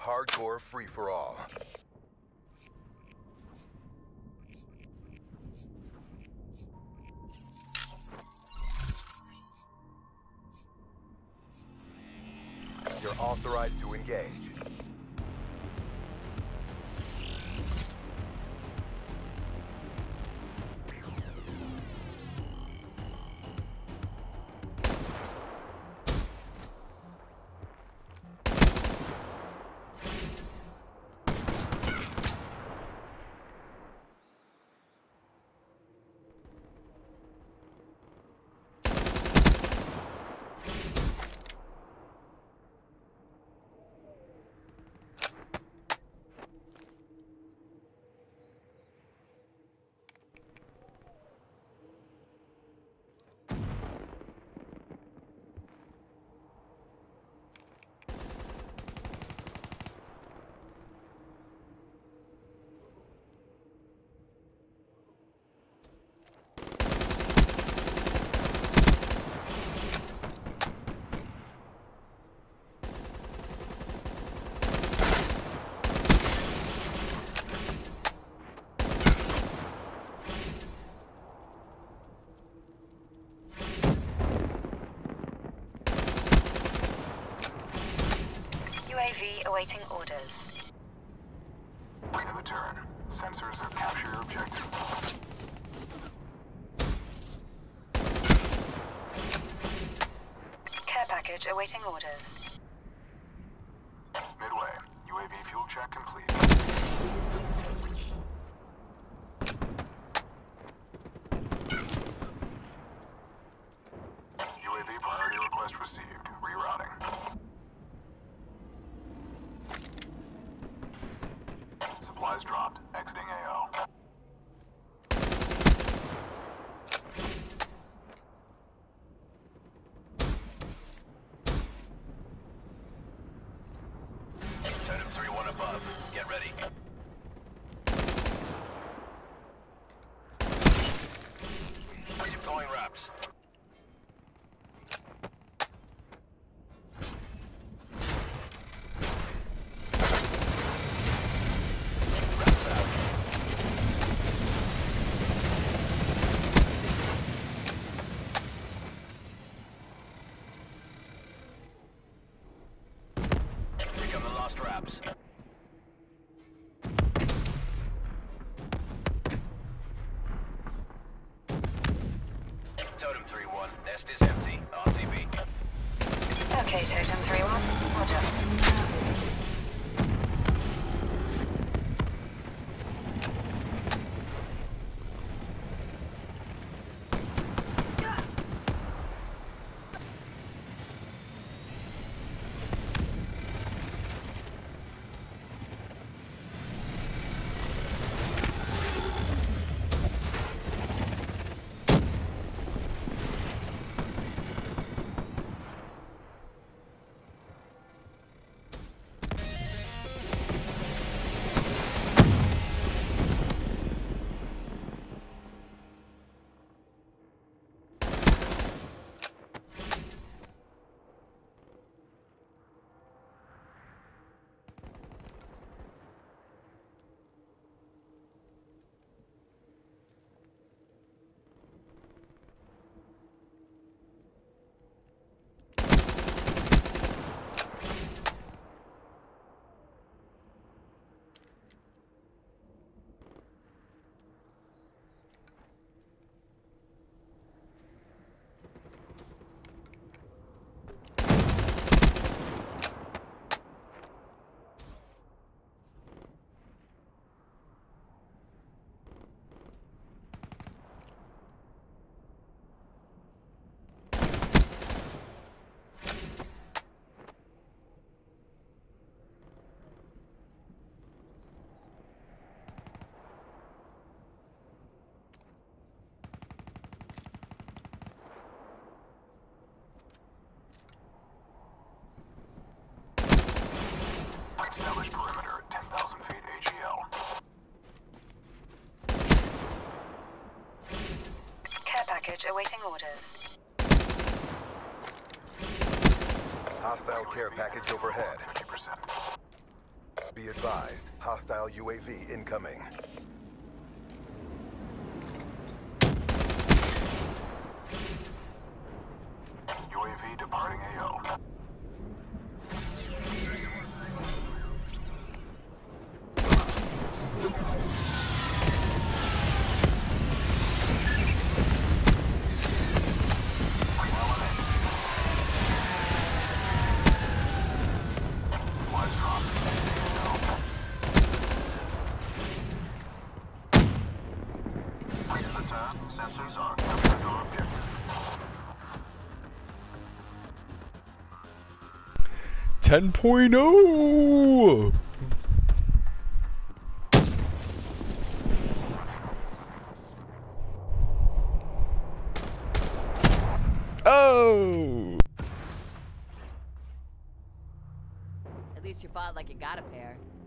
Hardcore free-for-all. You're authorized to engage. UAV awaiting orders. Wait of a turn. Sensors have captured your objective. Care package awaiting orders. Midway. UAV fuel check complete. UAV priority request received. Rerouting. Supplies dropped. Exiting AO. Totem 3-1 above. Get ready. Deploying wraps. Wraps. Totem 3-1, nest is empty. RTB. Okay, Totem 3-1. Roger. Establish perimeter at 10,000 feet AGL. Care package awaiting orders. Hostile care package overhead. 50%. Be advised, hostile UAV incoming. UAV departing AO. Supplies dropped. Return. Sensors are capturing our objective. Ten point oh. Oh. At least you fought like you got a pair.